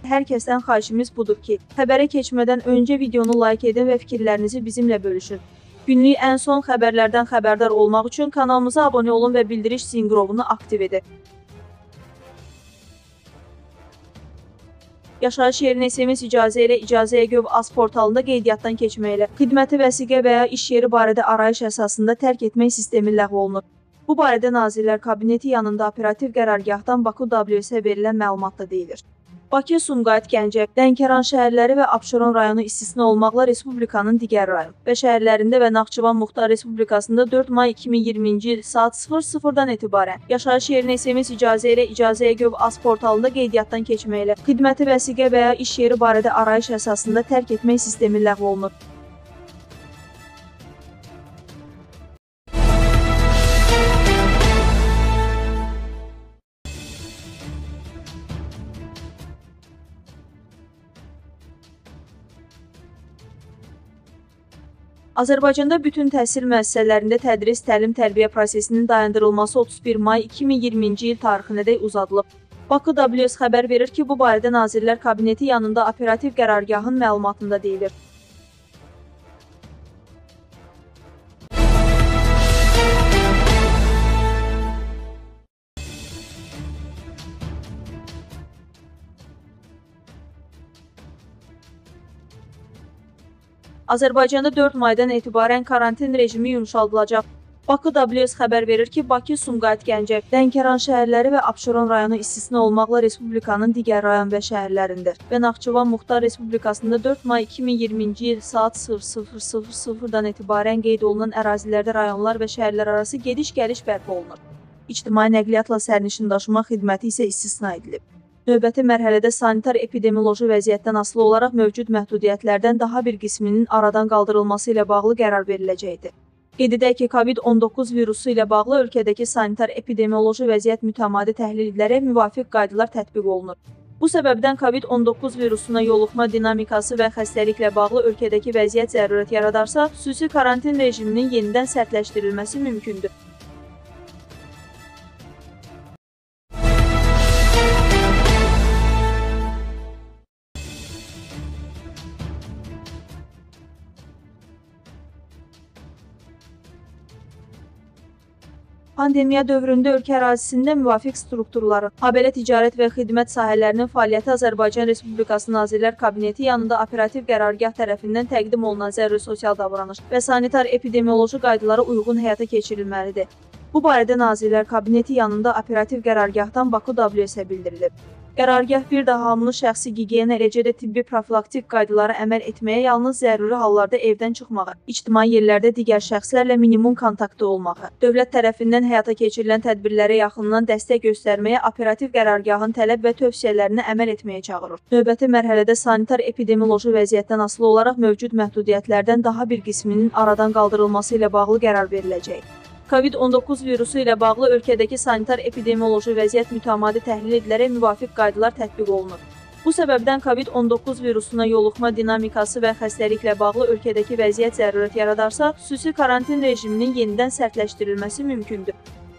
hər kəsdən xahişimiz budur ki, xəbərə keçmədən öncə videonu like edin və fikirlərinizi bizimlə bölüşün. Günlük ən son xəbərlərdən xəbərdar olmaq üçün kanalımıza abunə olun və bildiriş zınqrovunu aktiv edin. Yaşayış yerinə SMS icazə ilə icazəyə Gov.az portalında qeydiyyatdan keçməklə xidməti vəsiqə və ya iş yeri barədə arayış əsasında tərk etmək sistemi ləğv olunur. Bu barədə Nazirlər Kabineti yanında operativ qərargahdan Baku WS-ə verilən məlumatda deyilir. Bakı, Sumqayıt, Gəncə, Lənkəran şəhərləri və Abşeron rayonu istisna olmaqla Respublikanın digər rayon və şəhərlərində və Naxçıvan Muxtar Respublikasında 4 may 2020-ci il saat 00-dan etibarən yaşayış yerinə SMS icazə ilə icazəyə Gov.az portalında qeydiyyatdan keçməklə xidməti vəsiqə və ya iş yeri barədə arayış əsasında tərk etmək sistemi ləğv olunur. Azərbaycanda bütün təhsil müəssisələrində tədris, təlim-tərbiyə prosesinin dayandırılması 31 may 2020-ci il tarixinədək uzadılıb. Baku WS xəbər verir ki, bu barədə Nazirlər Kabineti yanında operativ qərargahın məlumatında deyilir. Azərbaycanda 4 maydan etibarən karantin rejimi yumşaldılacaq. Baku WS xəbər verir ki, Bakı, Sumqayıt, Gəncə, Lənkəran şəhərləri və Abşeron rayonu istisna olmaqla Respublikanın digər rayon və şəhərlərində və Naxçıvan Muxtar Respublikasında 4 may 2020-ci il saat 00:00-dan etibarən qeyd olunan ərazilərdə rayonlar və şəhərlər arası gediş-gəliş bərpa olunur. İctimai nəqliyyatla sərnişin daşıma xidməti isə istisna edilib. Növbəti mərhələdə sanitar-epidemioloji vəziyyətdən asılı olaraq mövcud məhdudiyyətlərdən daha bir qisminin aradan qaldırılması ilə bağlı qərar veriləcəkdir. Qeyd edək ki, COVID-19 virusu ilə bağlı ölkədəki sanitar-epidemioloji vəziyyət mütəmadi təhlillərə müvafiq qaydalar tətbiq olunur. Bu səbəbdən COVID-19 virusuna yoluxma dinamikası və xəstəliklə bağlı ölkədəki vəziyyət zərurət yaradarsa, xüsusi karantin rejiminin yenidən sərtləşdirilməsi mümkündür. Pandemiya dövründə ölkə ərazisində müvafiq strukturların, habelə ticarət və xidmət sahələrinin fəaliyyəti Azərbaycan Respublikası Nazirlər Kabineti yanında operativ qərargah tərəfindən təqdim olunan zəruri sosial davranış və sanitar-epidemioloji qaydalara uyğun həyata keçirilməlidir. Bu barədə Nazirlər Kabineti yanında operativ qərargahdan Baku WS-ə bildirilib. Qərargah bir daha hamını şəxsi gigiyena, eləcə də tibbi profilaktik qaydalara əməl etməyə, yalnız zəruri hallarda evdən çıxmağı, ictimai yerlərdə digər şəxslərlə minimum kontaktda olmağı, dövlət tərəfindən həyata keçirilən tədbirlərə yaxından dəstək göstərməyə, operativ qərargahın tələb və tövsiyələrinə əməl etməyə çağırır. Növbəti mərhələdə sanitar-epidemioloji vəziyyətdən asılı olaraq mövcud məhdudiyyətlərdən daha bir qisminin aradan qaldırılması ilə bağlı qərar veriləcək. COVID-19 virusu ilə bağlı ölkədəki sanitar-epidemioloji vəziyyət mütəmadi təhlil edilərək müvafiq qaydalar tətbiq olunur. Bu səbəbdən COVID-19 virusuna yoluxma dinamikası və xəstəliklə bağlı ölkədəki vəziyyət zərurət yaradarsa, xüsusi karantin rejiminin yenidən sərtləşdirilməsi mümkündür.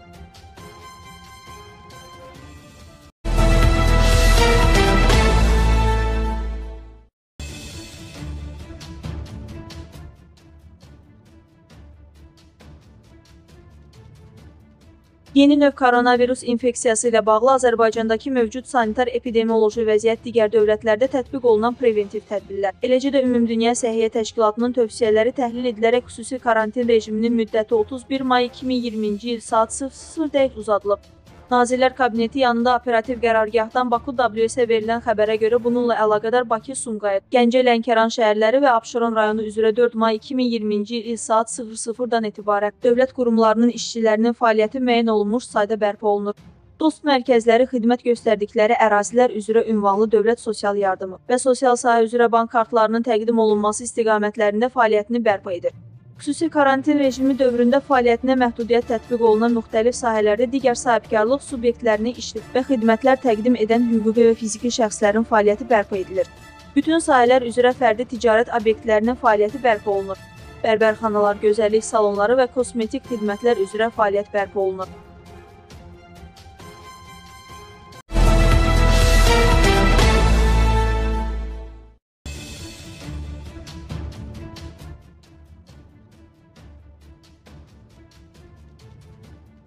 Yeni növ koronavirus infeksiyası ilə bağlı Azərbaycandakı mövcud sanitar-epidemioloji vəziyyət digər dövlətlərdə tətbiq olunan preventiv tədbirlər, eləcə də Ümumdünya Səhiyyə Təşkilatının tövsiyələri təhlil edilərək xüsusi karantin rejiminin müddəti 31 may 2020-ci il saat 00:00 uzadılıb. Nazirlər Kabineti yanında operativ qərargahdan Baku WS-ə verilən xəbərə görə bununla əlaqədar Bakı, Sumqayıt, Gəncə, Lənkəran şəhərləri və Abşeron rayonu üzrə 4 may 2020-ci il saat 00:00-dan etibarən dövlət qurumlarının işçilərinin fəaliyyəti müəyyən olunmuş sayda bərpa olunur. Dost mərkəzləri xidmət göstərdikləri ərazilər üzrə ünvanlı dövlət sosial yardımı və sosial sahə üzrə bank kartlarının təqdim olunması istiqamətlərində fəaliyyətini bərpa edir. Xüsusi karantin rejimi dövründə fəaliyyətinə məhdudiyyət tətbiq olunan müxtəlif sahələrdə digər sahibkarlıq subyektlərinə işlər və xidmətlər təqdim edən hüquqi və fiziki şəxslərin fəaliyyəti bərpa edilir. Bütün sahələr üzrə fərdi ticarət obyektlərinin fəaliyyəti bərpa olunur. Bərbərxanalar, gözəllik salonları və kosmetik xidmətlər üzrə fəaliyyət bərpa olunur.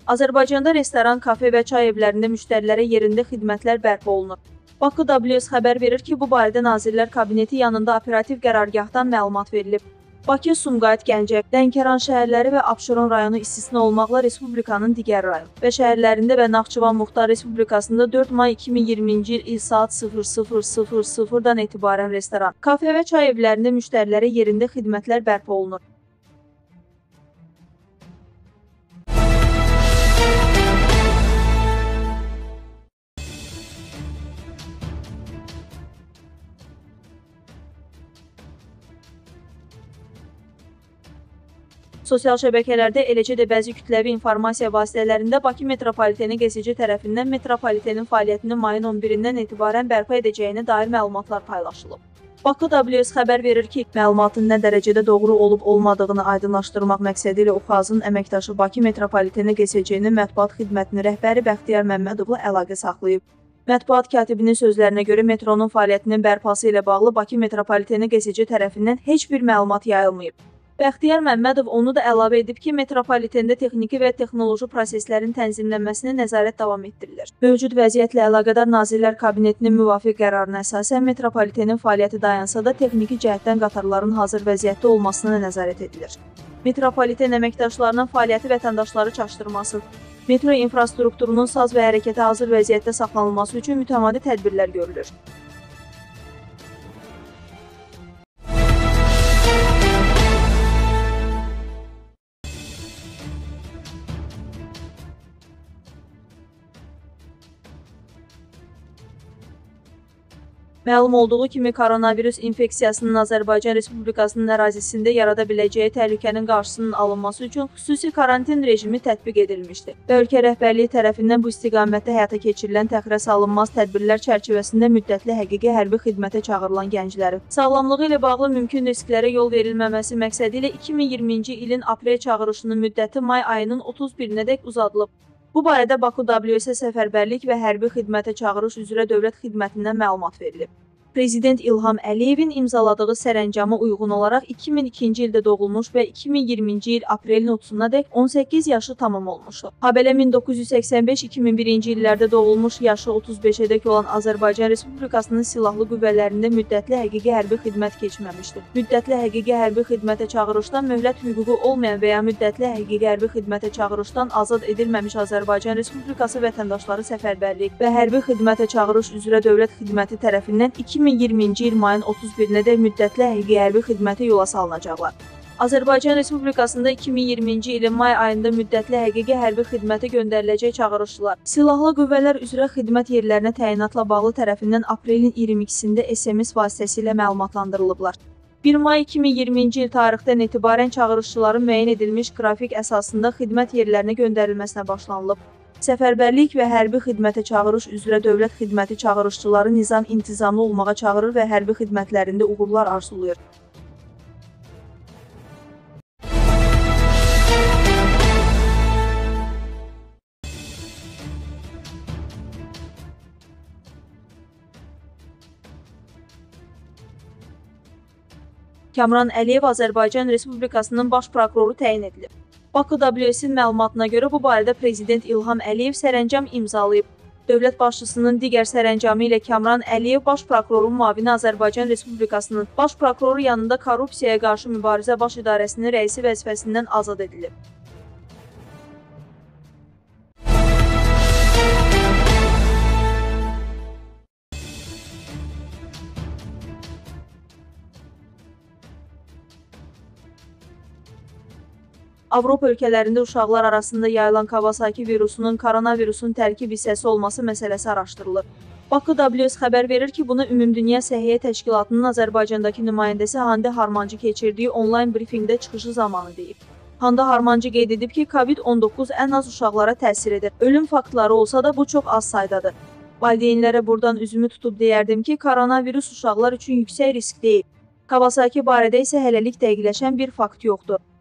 Azərbaycanda restoran, kafe və çay evlərində müştərilərə yerində xidmətlər bərpa olunur. Bakı WS xəbər verir ki, bu barədə Nazirlər Kabineti yanında operativ qərargahdan məlumat verilib. Bakı, Sumqayıt, Gəncə, Lənkəran şəhərləri və Abşeron rayonu istisna olmaqla Respublikanın digər rayon və şəhərlərində və Naxçıvan Muxtar Respublikasında 4 may 2020-ci il saat 00:00-dan etibarən restoran, kafe və çay evlərində müştərilərə yerində xidmətlər bərpa olunur. Sosial şəbəkələrdə, eləcə də bəzi kütləvi informasiya vasitələrində Bakı Metropoliteni QSC tərəfindən metropolitenin fəaliyyətini mayın 11-dən etibarən bərpa edəcəyinə dair məlumatlar paylaşılıb. Bakı WS xəbər verir ki, məlumatın nə dərəcədə doğru olub-olmadığını aydınlaşdırmaq məqsədi ilə UXAZ-ın əməkdaşı Bakı Metropoliteni QSC-nin mətbuat xidmətinin rəhbəri Bəxtiyar Məmmədovla əlaqə saxlayıb. Mətbuat katibinin sözlərinə görə metronun fəaliyyətinin bərpası ilə bağlı Bakı Metropoliteni QSC tərəfindən heç bir məlumat yayılmayıb. Bəxtiyar Məmmədov onu da əlavə edib ki, metropolitenda texniki və texnoloji proseslərin tənzimlənməsinə nəzarət davam etdirilir. Mövcud vəziyyətlə əlaqədar Nazirlər Kabinetinin müvafiq qərarına əsasən metropolitenin fəaliyyəti dayansa da texniki cəhətdən qatarların hazır vəziyyətdə olmasına nəzarət edilir. Metropoliten əməkdaşlarının fəaliyyəti vətəndaşları çaşdırmasın. Metro infrastrukturunun saz və hərəkətə hazır vəziyyətdə saxlanılması üçün mütəmadi tədbirlər görülür. Məlum olduğu kimi, koronavirus infeksiyasının Azərbaycan Respublikasının ərazisində yarada biləcəyi təhlükənin qarşısının alınması üçün xüsusi karantin rejimi tətbiq edilmişdir və ölkə rəhbərliyi tərəfindən bu istiqamətdə həyata keçirilən təxirəsalınmaz tədbirlər çərçivəsində müddətli həqiqi hərbi xidmətə çağırılan gənclərin sağlamlığı ilə bağlı mümkün risklərə yol verilməməsi məqsədi ilə 2020-ci ilin aprel çağırışının müddəti may ayının 31-nədək uzadılıb. Bu barədə Bakı WS səfərbərlik və hərbi xidmətə çağırış üzrə dövlət xidmətindən məlumat verilib. Prezident İlham Əliyevin imzaladığı sərəncama uyğun olaraq 2002-ci ildə doğulmuş və 2020-ci il aprelin 30-nadək 18 yaşı tamam olmuşdur. Habelə 1985-2001-ci illərdə doğulmuş, yaşı 35-ədək olan Azərbaycan Respublikasının silahlı qüvvələrində müddətli həqiqi hərbi xidmət keçməmişdir. Müddətli həqiqi hərbi xidmətə çağırışdan möhlət hüququ olmayan və ya müddətli həqiqi hərbi xidmətə çağırışdan azad edilməmiş Azərbaycan Respublikası vətəndaşları səfərbərlik və hərbi xidmətə çağırış üzrə dövlət xidməti tərəfindən 2020-ci il mayın 31-nədək müddətli həqiqi hərbi xidmətə yola salınacaqlar. Azərbaycan Respublikasında 2020-ci ilin may ayında müddətli həqiqi hərbi xidmətə göndəriləcək çağırışçılar silahlı qüvvələr üzrə xidmət yerlərinə təyinatla bağlı tərəfindən aprelin 22-sində SMS vasitəsilə məlumatlandırılıblar. 1 may 2020-ci il tarixdən etibarən çağırışçıların müəyyən edilmiş qrafik əsasında xidmət yerlərinə göndərilməsinə başlanılıb. Səfərbərlik və hərbi xidmətə çağırış üzrə dövlət xidməti çağırışçıları nizam-intizamlı olmağa çağırır və hərbi xidmətlərində uğurlar arzulayır. Kamran Əliyev Azərbaycan Respublikasının baş prokuroru təyin edilib. Bakı WS-in məlumatına görə bu barədə Prezident İlham Əliyev sərəncam imzalayıb. Dövlət başçısının digər sərəncamı ilə Kamran Əliyev baş prokurorun müavini Azərbaycan Respublikasının baş prokuroru yanında korrupsiyaya qarşı mübarizə baş idarəsinin rəisi vəzifəsindən azad edilib. Avropa ölkələrində uşaqlar arasında yayılan Kawasaki virusunun koronavirusun tərkib hissəsi olması məsələsi araşdırılır. Bakı WS xəbər verir ki, bunu Ümumdünya Səhiyyə Təşkilatının Azərbaycandakı nümayəndəsi Hande Harmancı keçirdiyi onlayn brifinqdə çıxışı zamanı deyib. Hande Harmancı qeyd edib ki, COVID-19 ən az uşaqlara təsir edir. Ölüm faktları olsa da bu çox az saydadır. Valideynlərə buradan üzümü tutub deyərdim ki, koronavirus uşaqlar üçün yüksək risk deyil. Kawasaki barədə isə hələlik dəqiqləşən bir fakt yoxdur.